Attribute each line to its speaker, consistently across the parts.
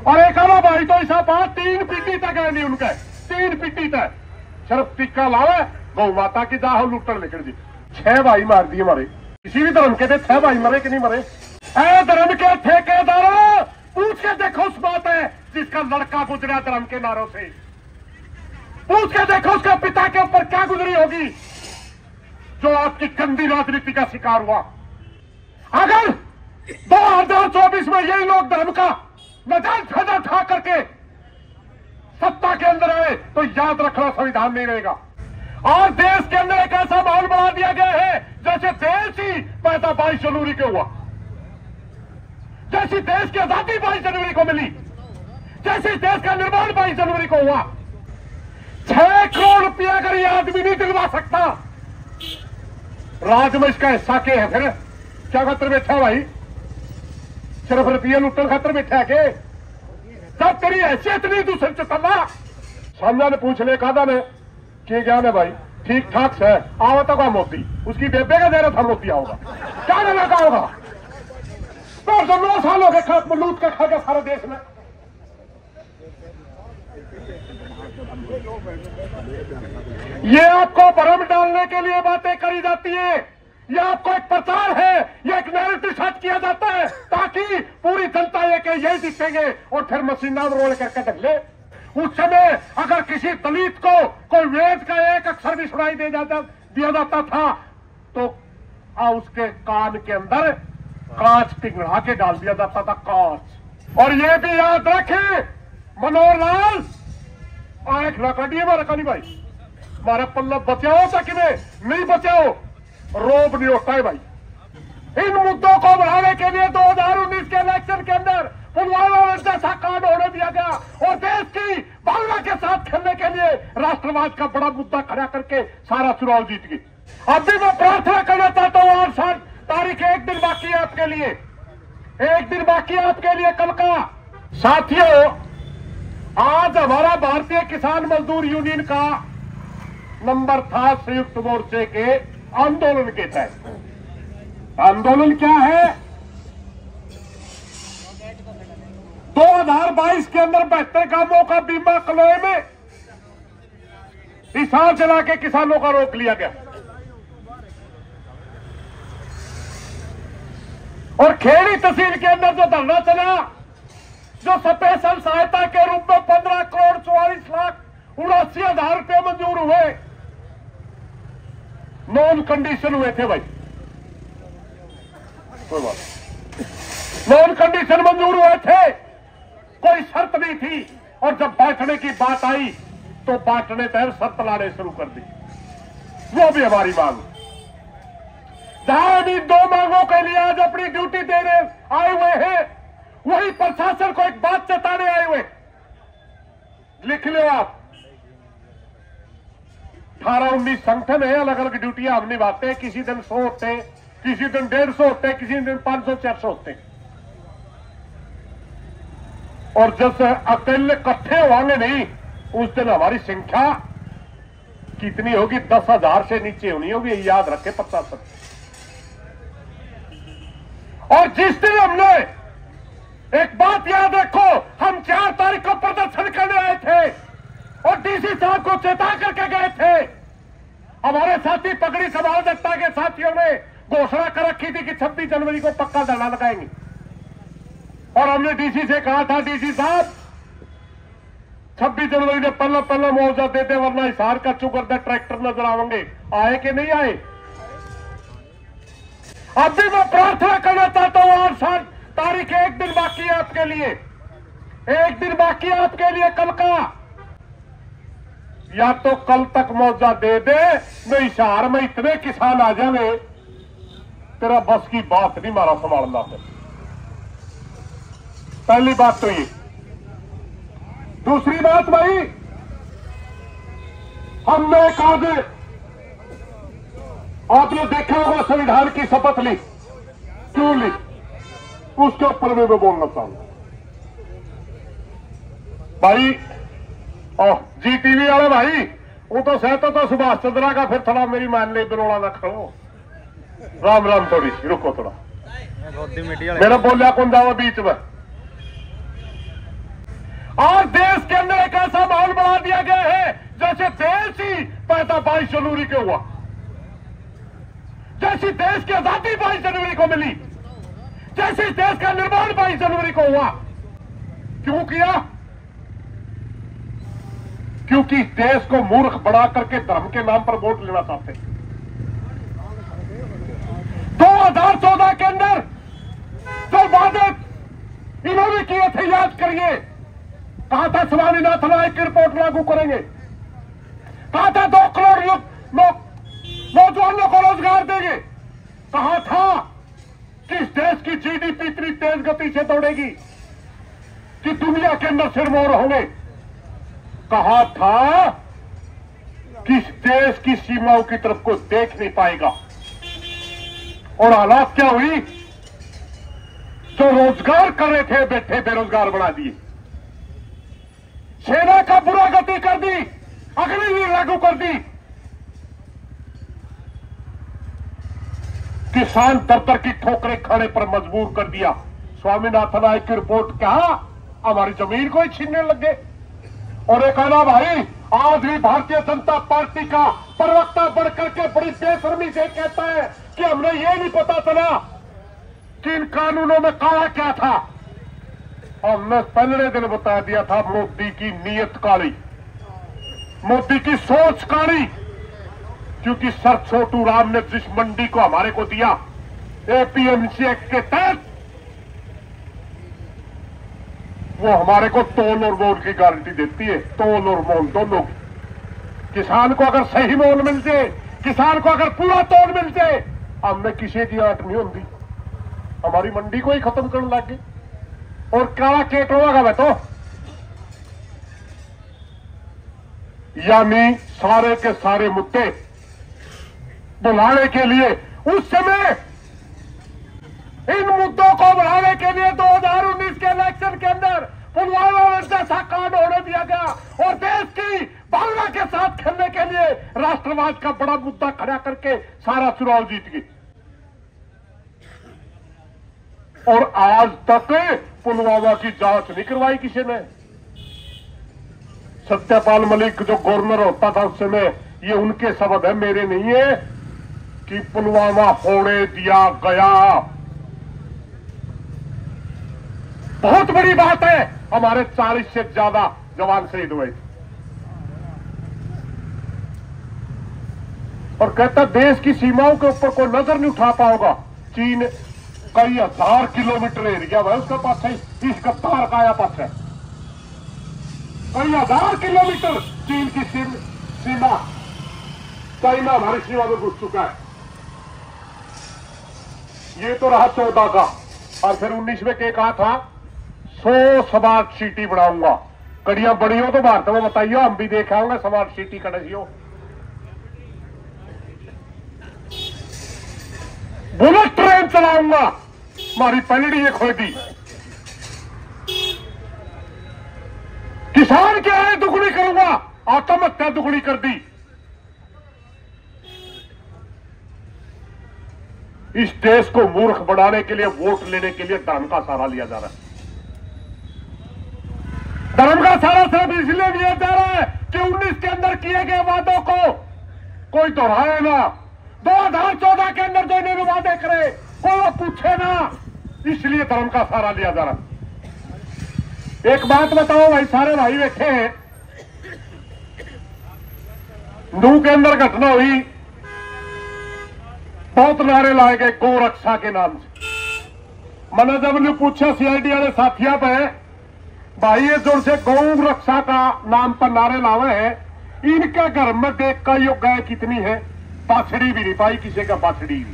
Speaker 1: और एक आला भाई तो ऐसा बात 3 पीटी तक है नहीं उनका, 3 पीटी तक सिर्फ टिक्का लावे गौ माता की दाह लुटन निकल दी। 6 भाई मार दिए मारे, किसी भी धर्म के थे 6 भाई मरे कि नहीं मरे। ऐ धर्म के ठेकेदारों, पूछ के देखो उस बात है जिसका लड़का गुजरा धर्म के नारों से, पूछ के देखो उसके पिता के ऊपर क्या गुजरी होगी जो आपकी गंदी राजनीति का शिकार हुआ। अगर 2024 में यही लोग धर्म का नजायज फायदा उठा करके सत्ता के अंदर आए तो याद रखना संविधान नहीं रहेगा। और देश के अंदर एक ऐसा माहौल बना दिया गया है जैसे देश ही पैदा 22 जनवरी को हुआ, जैसी देश की आजादी 22 जनवरी को मिली, जैसे देश का निर्माण 22 जनवरी को हुआ। 6 करोड़ रुपया अगर यह आदमी नहीं दिलवा सकता, राज में इसका हिस्सा क्या है? फिर क्या खतर बैठा भाई? सिर्फ रुपये लुटन खतर बैठा के? जब तेरी हैसियत नहीं दूसरे चुकला। सामने ने पूछ ले कहा ने कि ज्ञान है भाई, ठीक ठाक से आवता का मोती, उसकी बेबे का जरा था मोती आओगा, क्या लगा होगा? तो 9 साल हो गए लूट के खा गया सारे देश में। ये आपको भ्रम डालने के लिए बातें करी जाती है, ये आपको एक प्रचार है, ये एक नैरेटिव सेट किया जाता है ताकि पूरी जनता ये के यही दिखेंगे और फिर मशीना रोल करके ढले। उस समय अगर किसी दलित को कोई वेद का एक अक्षर भी सुनाई दिया जाता था तो उसके कान के अंदर कांच पिघला के डाल दिया जाता था, कांच। और ये भी याद रखें मनोहर लाल आंख लकाटिए मारा कानी भाई, मारा पल्ला बचाओ ताकि नहीं बचाओ रोब नहीं होता है भाई। इन मुद्दों को बढ़ाने के लिए 2019 के इलेक्शन के अंदर पुलवामा में जैसा कांड होने दिया गया और देश की भावना के साथ खेलने के लिए राष्ट्रवाद का बड़ा मुद्दा खड़ा करके सारा चुनाव जीत गई। अब भी मैं प्रार्थना करना चाहता हूं, और सर तारीख 1 दिन बाकी है आपके लिए, 1 दिन बाकी है आपके लिए कल का। साथियों, आज हमारा भारतीय किसान मजदूर यूनियन का नंबर था संयुक्त मोर्चे के आंदोलन के तहत। आंदोलन क्या है? 2022 के अंदर 72 गांवों का बीमा कलोए में हिसाब चला के किसानों का रोक लिया गया और खेड़ी तहसील के अंदर जो धरना चला, जो स्पेशल सहायता के रूप में 15 करोड़ 44 लाख 79 हजार रुपये मंजूर हुए, नॉन कंडीशन हुए थे भाई, कोई बात नॉन कंडीशन मंजूर हुए थे, कोई शर्त नहीं थी। और जब बांटने की बात आई तो बांटने तहत शर्त लाने शुरू कर दी। वो भी हमारी मांग, जहां भी 2 मांगों के लिए आज अपनी ड्यूटी देने आए हुए हैं, वही प्रशासन को एक बात चेताने आए हुए। लिख लो आप, 18-19 संगठन है, अलग अलग ड्यूटियां हम निभाते हैं। किसी दिन 100 होते, किसी दिन 150 होते, किसी दिन 500-400 होते। और जब अकेले इकट्ठे होंगे नहीं, उस दिन हमारी संख्या कितनी होगी? 10,000 से नीचे होनी होगी, याद रखे 50। और जिस दिन हमने, एक बात याद रखो, हम 4 तारीख को प्रदर्शन करने आए थे और डीसी साहब को चेता करके गए थे। हमारे साथी पगड़ी समाज दत्ता के साथियों ने घोषणा कर रखी थी कि 26 जनवरी को पक्का धरना लगाएंगे और हमने डीसी से कहा था, डीसी साहब 26 जनवरी ने पहला मुआवजा दे दे वरना हिसार का चुकरदा ट्रैक्टर नजर आएंगे। आए कि नहीं आए? अब भी मैं प्रार्थना करना चाहता हूं, और सर तारीख 1 दिन बाकी है आपके लिए, 1 दिन बाकी है आपके लिए कल का। या तो कल तक मुआवजा दे दे, नहीं हिसार में इतने किसान आ जाए तेरा बस की बात नहीं मारा संभालना है। पहली बात तो ये। दूसरी बात भाई, हमने कहा आपने देखा होगा संविधान की शपथ ली, क्यों ली, उसके ऊपर भी मैं बोलना चाहूंगा भाई। जी टीवी वाले भाई, वो तो सहता तो सुभाष चंद्रा का, फिर थोड़ा मेरी मान ले बिरोड़ा ना करो। राम राम, थोड़ी सी रुको, थोड़ा मेरा बोलिया कौन जाओ बीच में। जैसे देश ही पैदा 22 जनवरी को हुआ, जैसी देश की आजादी 22 जनवरी को मिली, जैसे देश का निर्माण 22 जनवरी को हुआ। क्यों किया? क्योंकि देश को मूर्ख बना करके धर्म के नाम पर वोट लेना चाहते हैं। 2014 के अंदर जो वादे इन्होंने किए थे याद करिए। कहा था स्वामीनाथन आयोग की रिपोर्ट लागू करेंगे, कहा था 2 करोड़ नौजवानों को रोजगार देंगे, कहा था कि इस देश की जीडीपी इतनी तेज गति से दौड़ेगी कि दुनिया के अंदर सिरमौर होंगे, कहा था कि इस देश की सीमाओं की तरफ कोई देख नहीं पाएगा। और हालात क्या हुई? जो रोजगार कर रहे थे बैठे बेरोजगार बना दिए, सेना का बुरा गति कर दी, अग्निवीर लागू कर दी, किसान दफ्तर की ठोकरें खाने पर मजबूर कर दिया। स्वामीनाथन आयोग की रिपोर्ट कहा हमारी जमीन को ही छीनने लग गए। और एक कहना भाई, आज भी भारतीय जनता पार्टी का प्रवक्ता बढ़कर के बड़ी बेशर्मी से कहता है कि हमने ये नहीं पता चला कि इन कानूनों में काला क्या था। हमने पहले दिन बता दिया था मोदी की नीयत काली, मोदी की सोच काली। क्योंकि सर छोटू राम ने जिस मंडी को हमारे को दिया एपीएमसी एक्ट के तहत, वो हमारे को तोल और मोल की गारंटी देती है, तोल और मोल दोनों की। किसान को अगर सही मोल मिल जाए, किसान को अगर पूरा तोल मिल जाए, हमने किसी की आट नहीं होती, हमारी मंडी को ही खत्म करने लग गए। और काला केट होगा मैं तो, यानी सारे के सारे मुद्दे बुलाने के लिए उस समय इन मुद्दों को बढ़ाने के लिए 2019 के इलेक्शन के अंदर पुलवामा में जैसा कांड होने दिया गया और देश की भावना के साथ खेलने के लिए राष्ट्रवाद का बड़ा मुद्दा खड़ा करके सारा चुनाव जीत गई। और आज तक पुलवामा की जांच नहीं करवाई किसी ने। सत्यपाल मलिक जो गवर्नर होता था उस समय, ये उनके शब्द है, मेरे नहीं है, कि पुलवामा होने दिया गया। बहुत बड़ी बात है, हमारे 40 से ज्यादा जवान शहीद हुए। और कहता देश की सीमाओं के ऊपर कोई नजर नहीं उठा पाओगा। चीन कई 1000 किलोमीटर एरिया है उसके पास है, इस गद्दार का आया पास है कई 1000 किलोमीटर चीन की सीमा, चाइना हमारी सीमा में घुस चुका है। ये तो रहा 14 का, और फिर 19 में क्या कहा था, 100 स्मार्ट सिटी बनाऊंगा। कड़ियां बड़ी हो तो भारत में बताइए, हम भी देखा होंगे स्मार्ट सिटी कड़ी हो। बुलेट ट्रेन चलाऊंगा, हमारी पलड़ी ये खोई दी। किसान की आय दुगुनी करूंगा, आत्महत्या दुगुनी कर दी। इस देश को मूर्ख बनाने के लिए, वोट लेने के लिए धर्म का सहारा लिया जा रहा है। धर्म का सहारा सिर्फ इसलिए लिया जा रहा है कि 19 के अंदर किए गए वादों को कोई दोहराए ना। 2014 के अंदर जो इन्होंने वादे करे कोई वो पूछे ना, इसलिए धर्म का सहारा लिया जा रहा है। एक बात बताओ भाई, सारे भाई बैठे हैं, नू के अंदर घटना हुई, बहुत नारे लाए गए गौ रक्षा के नाम से। मैंने जब ने पूछा सीआईडी वाले साथियों पे, भाई ये जोर से गौ रक्षा का नाम पर नारे लावे हैं, इनके घर में देख का यो गाय कितनी है, बाछड़ी भी नहीं पाई किसी का, बाछड़ी भी।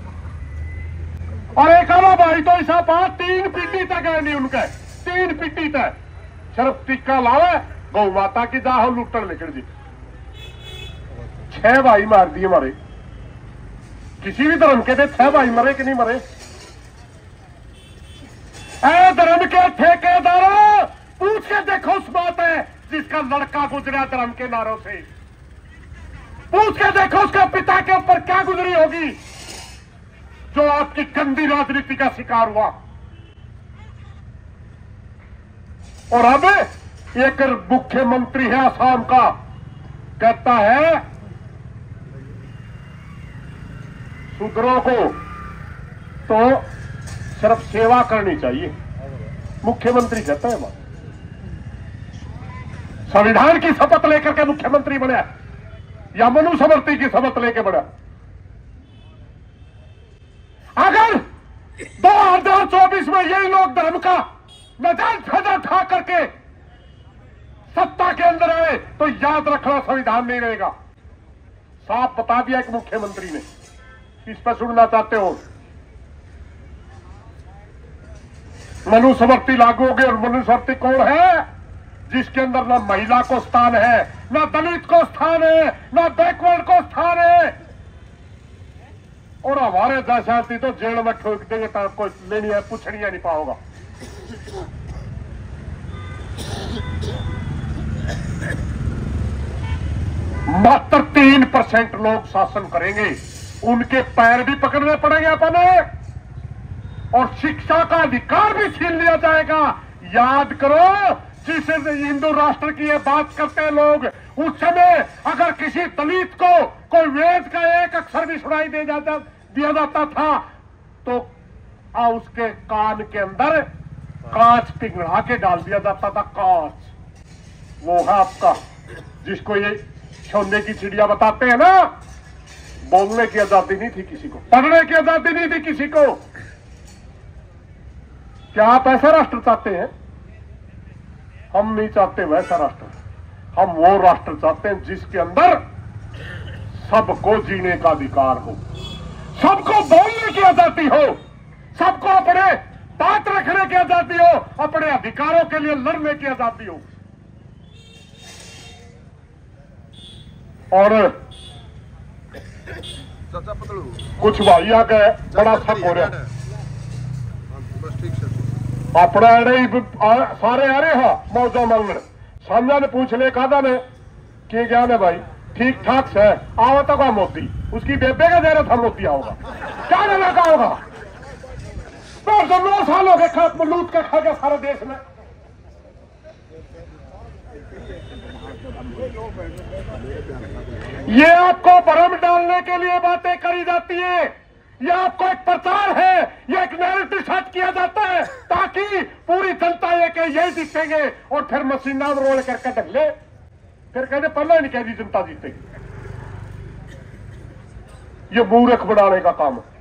Speaker 1: और एक आला भाई तो ऐसा बात 3 पीटी तक है नहीं उनके, 3 पीटी तक सिर्फ टिक्का लावे गौ माता की जाहो लुटन निकल जी। 6 भाई मार दिए हमारे, किसी भी धर्म के थे 6 भाई मरे कि नहीं मरे। ऐ धर्म के ठेकेदार पूछ के देखो उस बात है जिसका लड़का गुजरा धर्म के नारों से, पूछ के देखो उसके पिता के ऊपर क्या गुजरी होगी जो आपकी गंदी राजनीति का शिकार हुआ। और अब एक मुख्यमंत्री है असम का, कहता है शूद्रों को तो सिर्फ सेवा करनी चाहिए, मुख्यमंत्री कहता है बात। संविधान की शपथ लेकर के मुख्यमंत्री बना या मनुस्मृति की शपथ लेके बना? अगर 2024 में यही लोग धर्म का नजायज फायदा उठा करके सत्ता के अंदर आए तो याद रखना संविधान नहीं रहेगा। साफ बता दिया कि मुख्यमंत्री ने। इस पर सुनना चाहते हो? मनुस्मृति लागू होगी, और मनुस्मृति कौन है? जिसके अंदर ना महिला को स्थान है, ना दलित को स्थान है, ना बैकवर्ड को स्थान है। और हमारे जैसा तो जेल में ठोक देंगे तो कोई लेनी है पूछनी नहीं पाओगा। मात्र 3% लोग शासन करेंगे, उनके पैर भी पकड़ने पड़ेंगे अपने, और शिक्षा का अधिकार भी छीन लिया जाएगा। याद करो, जिस हिंदू राष्ट्र की ये बात करते हैं लोग, उस समय अगर किसी दलित को कोई वेद का एक अक्षर भी सुनाई दिया जाता था तो उसके कान के अंदर कांच पिघला के डाल दिया जाता था। कांच वो है आपका, जिसको ये सोने की चिड़िया बताते हैं ना। बोलने की आजादी नहीं थी किसी को, पढ़ने की आजादी नहीं थी किसी को। क्या आप ऐसा राष्ट्र चाहते हैं? हम नहीं चाहते वैसा राष्ट्र। हम वो राष्ट्र चाहते हैं जिसके अंदर सबको जीने का अधिकार हो, सबको बोलने की आजादी हो, सबको अपने बात रखने की आजादी हो, अपने अधिकारों के लिए लड़ने की आजादी हो। और कुछ भाई आ गए, बड़ा शक हो रहा अपना सारे आ रहे हा मौजा मांगने। सामने ने पूछ ले कहा ने कि क्या ने भाई ठीक ठाक से आवा तो का मोदी, उसकी बेबे का जरा था मोदी आओगा, क्या ना लगा होगा। तो 9 साल हो गए लूट के खा गया सारे देश में। ये आपको भ्रम डालने के लिए बातें करी जाती है, ये आपको एक प्रचार है, ये एक नैरेटिव सेट किया जाता है ताकि पूरी जनता ये के यही जीतेंगे, और फिर मशीना रोल करके ढले, फिर कहते पहले नहीं कह दी जनता जीतेगी। ये मूर्ख बनाने का काम है,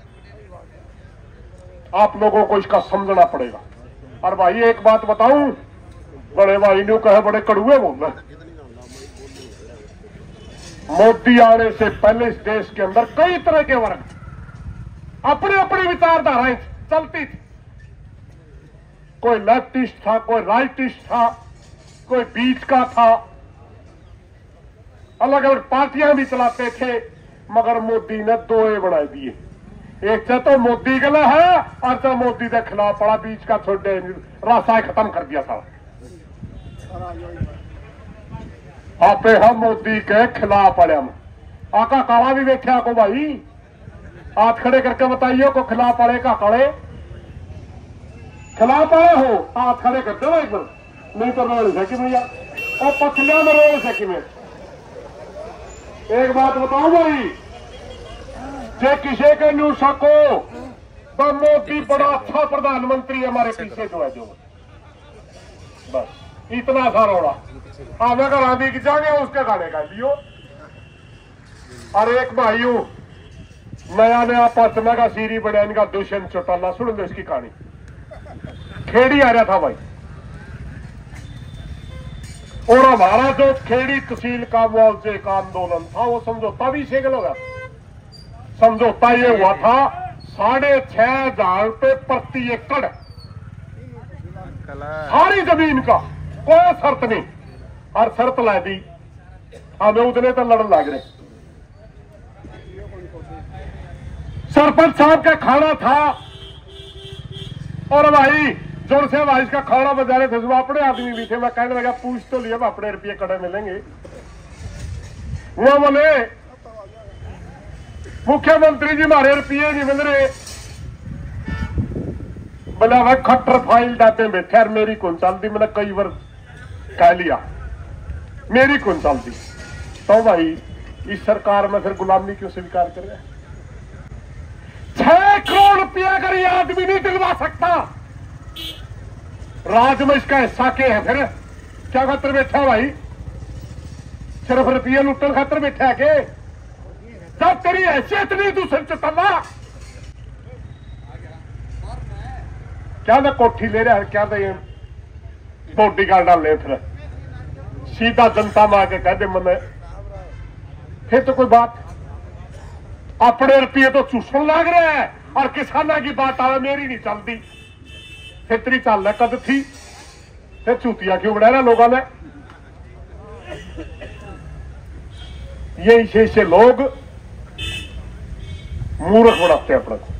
Speaker 1: आप लोगों को इसका समझना पड़ेगा। और भाई एक बात बताऊं, बड़े भाई ने कहे बड़े कड़ुए बोल रहे। मोदी आने से पहले इस देश के अंदर कई तरह के वर्ग अपनी अपनी विचारधाराएं चलती थी। कोई लेफ्टिस्ट था, कोई राइटिस्ट था, कोई बीच का था, अलग अलग पार्टियां भी चलाते थे। मगर मोदी ने 2 बना दिए, एक से तो मोदी गला है और तो मोदी के खिलाफ पड़ा, बीच का छोटे रास्ता खत्म कर दिया था। आपे हम मोदी के खिलाफ पड़े, हम आका काला भी बैठे को भाई, हाथ खड़े करके बताइए को खिलाफ पड़े का कड़े खिलाफ पड़े हो, हाथ खड़े कर दो एक बार, नहीं तो रोल सकी भैया और पछलिया में रोल सकी में। एक बात बताओ भाई, जे किसी के न्यू सको तो मोदी बड़ा अच्छा प्रधानमंत्री हमारे पीछे जो है, जो बस इतना सा रोड़ा हमें का रांधी की जागे उसके गाने का लियो। और एक भाई हूं नया नया पश्चिमा का सीरी बड़ा इनका दुष्यंत चौटाला, सुन दो इसकी कहानी। खेड़ी आ रहा था भाई, और हमारा जो खेड़ी तहसील का मुआवजे का आंदोलन था वो समझौता भी शेगल होगा। समझौता ये हुआ था 6,500 रुपए प्रति एकड़ सारी जमीन का, कोई शर्त नहीं। हर शर्त ला दी, हमें उतने तो लड़न लग रहे। सरपंच साहब का खाना था, और भाई जोर से भाई इसका खाना बजा रहे थे, वो अपने आदमी भी थे। मैं कहने लगा पूछ तो लिया अपने रुपये कड़े मिलेंगे। वो बोले मुख्यमंत्री जी हमारे रुपये नहीं मिल रहे। बोला भाई खट्टर फाइल डाटे बैठे, और मेरी कौन चलती, मैंने कई बार कह लिया मेरी कौन चलती। तो भाई इस सरकार में फिर गुलामी क्यों स्वीकार कर रहे हैं? 6 करोड़ रुपया अगर ये आदमी नहीं दिलवा सकता, राज में इसका हिस्सा क्या है? फिर क्या खातर बैठा भाई? सिर्फ रुपये लुटन खातर बैठा है के? जब तेरी हैसियत नहीं दूसरे चतला, क्या ना कोठी ले रहा है, क्या ना ये बॉडी गार्ड डाल, फिर सीधा जनता में आके कह दे मैंने, फिर तो कोई बात। अपने रुपये तो चूसन लग रहे हैं और किसानों की बात आवे मेरी नहीं चलती, फिर तेरी चल रहा कद थी, फिर चूतिया क्यों बनाया लोगों ने? ये ऐसे लोग मूर्ख बनाते हैं अपने को।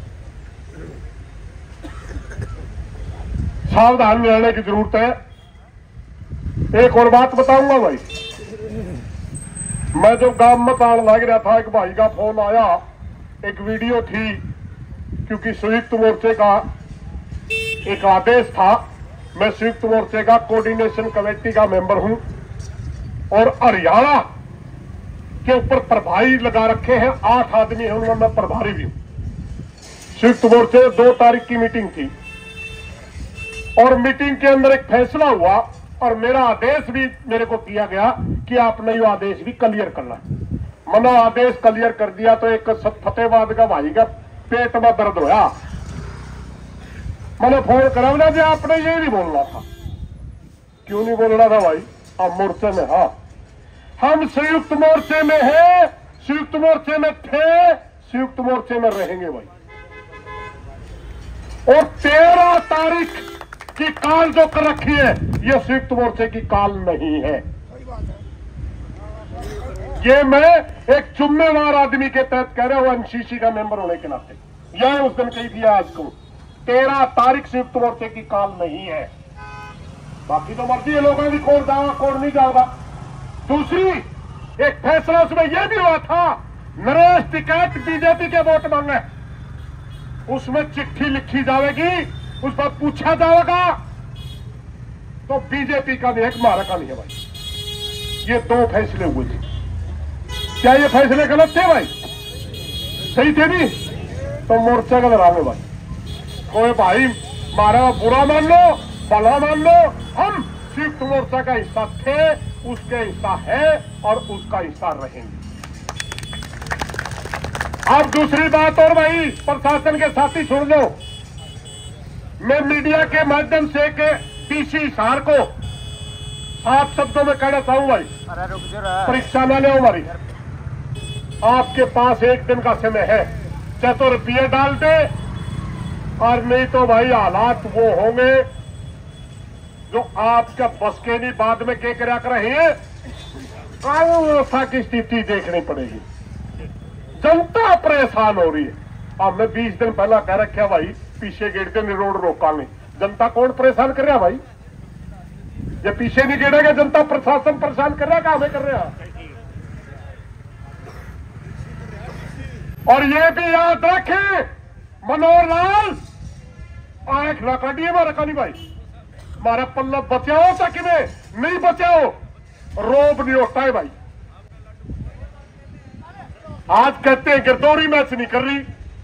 Speaker 1: सावधान रहने की जरूरत है। एक और बात बताऊंगा भाई, मैं जो गांव में ताड़ लग रहा था, एक भाई का फोन आया, एक वीडियो थी, क्योंकि संयुक्त मोर्चे का एक आदेश था। मैं संयुक्त मोर्चे का कोऑर्डिनेशन कमेटी का मेंबर हूं और हरियाणा के ऊपर प्रभारी लगा रखे हैं, 8 आदमी हैं, उनमें मैं प्रभारी भी हूं। संयुक्त मोर्चे 2 तारीख की मीटिंग थी और मीटिंग के अंदर एक फैसला हुआ और मेरा आदेश भी मेरे को दिया गया कि आपने ये आदेश भी क्लियर करना। मैंने आदेश क्लियर कर दिया तो एक फतेहबाद का भाई का पेट में दर्द होया, मैंने फोन करा ना जी आपने ये नहीं बोलना था। क्यों नहीं बोलना था भाई? आप मोर्चे में, हाँ हम संयुक्त मोर्चे में हैं, संयुक्त मोर्चे में थे, संयुक्त मोर्चे में रहेंगे भाई। और 13 तारीख की काल जो कर रखी है, ये संयुक्त मोर्चे की काल नहीं है। ये मैं एक जिम्मेवार आदमी के तहत कह रहा हूं, एनसीसी का मेंबर होने के नाते। यह उस दिन कही थी, आज को 13 तारीख संयुक्त मोर्चे की काल नहीं है। बाकी तो मर्जी है लोगों की, कौन जाएगा कौन नहीं जाएगा। दूसरी एक फैसला उसमें यह भी हुआ था, नरेश टिकैत बीजेपी के वोट मांगे, उसमें चिट्ठी लिखी जाएगी, उस पर पूछा जाएगा तो बीजेपी का नहीं है, हमारा का नहीं है भाई। ये 2 फैसले हुए थे। क्या ये फैसले गलत थे भाई? सही थे नहीं? तो मोर्चा का लड़ावे भाई। कोई भाई मारा बुरा मान लो भला मान लो, हम संयुक्त मोर्चा का हिस्सा थे, उसके हिस्सा है और उसका हिस्सा रहेंगे। अब दूसरी बात और भाई, प्रशासन के साथी सुन लो, मैं मीडिया के माध्यम से के पीसी हिसार को 7 शब्दों में कहना चाहूं भाई, परीक्षा न ले हमारी। आपके पास 1 दिन का समय है, चाहे तो रुपये डाल दे और नहीं तो भाई हालात वो होंगे जो आपका बस के नहीं, बाद में क्या करा कर रहे हैं, व्यवस्था की स्थिति देखनी पड़ेगी। जनता परेशान हो रही है। हमने 20 दिन पहला कह रखा भाई, पीछे गेट के रोड रोका नहीं। जनता कौन परेशान कर रहा भाई? ये पीछे नहीं गेड़ेगा, जनता प्रशासन परेशान कर रहा है, हमें कर रहा। और ये भी याद रखें, मनोहर लाल आंख ना काटिए हमारा काली भाई, हमारा पल्ला बचाओ ताकि नहीं बचाओ, रोब नहीं होता है भाई। आज कहते हैं गिरदौरी मैच नहीं कर रही।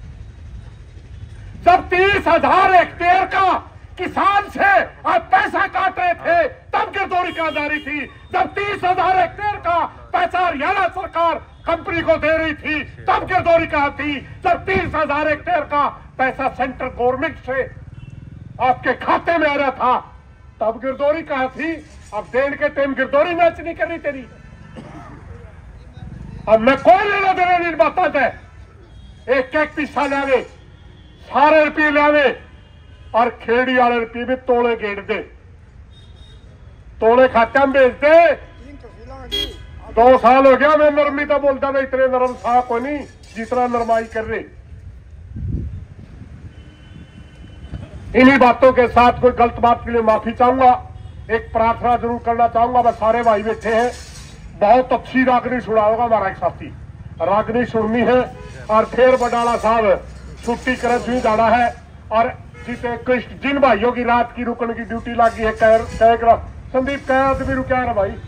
Speaker 1: जब 30,000 हेक्टेयर का किसान से आप पैसा काट रहे थे तब गिरदौरी कहां जा रही थी। जब 30,000 हेक्टेयर का पैसा हरियाणा सरकार कंपनी को दे रही थी तब गिरदौरी कहां थी। जब 30,000 हेक्टेयर का पैसा सेंट्रल गवर्नमेंट से आपके खाते में आ रहा था तब गिरदौरी कहां थी। अब देने के टाइम गिरदौरी मैच नहीं कर रही तेरी। अब मैं कोई लेना देना नहीं बताता है, एक पैसा लावे, सारे रुपये लावे और खेड़ी वाले रुपये भी तोड़े गेट दे, तोड़े खाते में भेज दे। 2 साल हो गया मैं नरमी तो बोलता मैं, इतने नरम सा को नहीं जितना नरमाई कर रहे। इन्हीं बातों के साथ कोई गलत बात के लिए माफी चाहूंगा। एक प्रार्थना जरूर करना चाहूंगा। मैं सारे भाई बैठे हैं, बहुत अच्छी रागनी सुनाओगा हमारा एक साथी, रागनी सुननी है। और फिर बडाला साहब छुट्टी कर चुनी जाना है और जिन भाइयों की रात की रुकने की ड्यूटी लगी है, संदीप कह आदमी रुका है भाई।